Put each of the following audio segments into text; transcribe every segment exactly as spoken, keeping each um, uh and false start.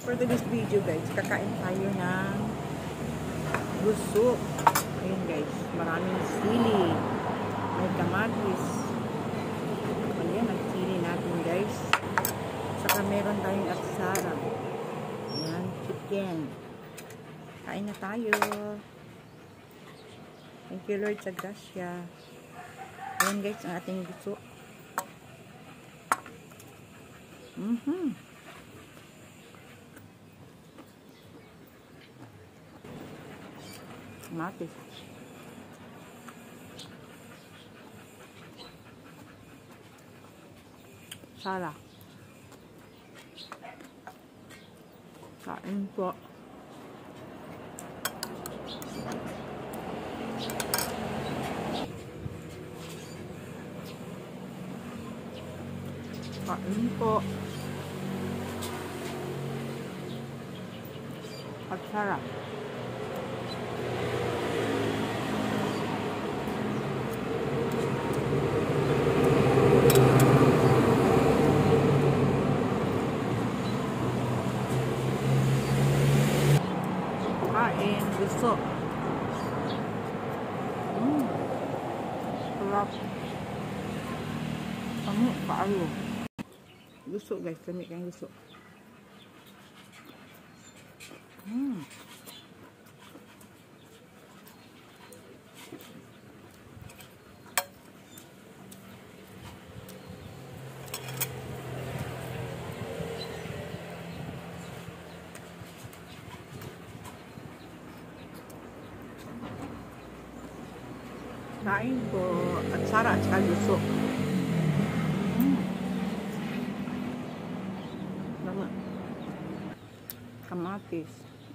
For today's video guys, kakain tayo ng guso. Ayun guys, maraming sili. May kamatis. Ayan, ang sili natin guys. Saka meron tayong atsara. Ayan, chicken. Kain na tayo. Thank you Lord sa grasya. Ayan guys, ang ating guso. Mhm. Matis. Sala. Kain po. Kain po. At sarap. Kain gusto. Mm. Sarap. Kamu paano? Gusto guys, kami kayong gusto. Mm. Kain po at sara at saka gusto. Mm. Lama. Kamatis.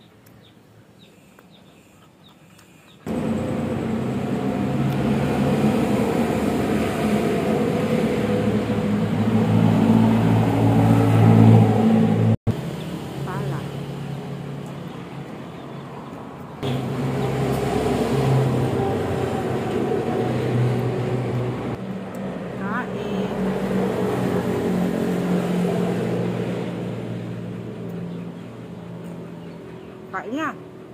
Pala. Kain na.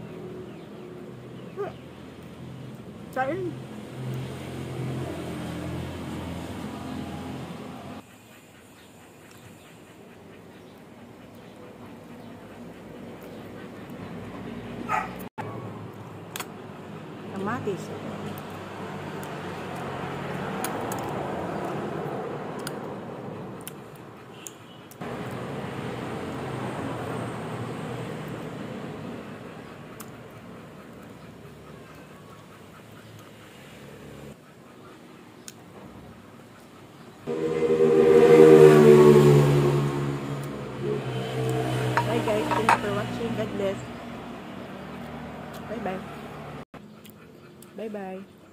Kain. Kamatis. Bye guys, thank you for watching. God bless. Bye bye. Bye bye.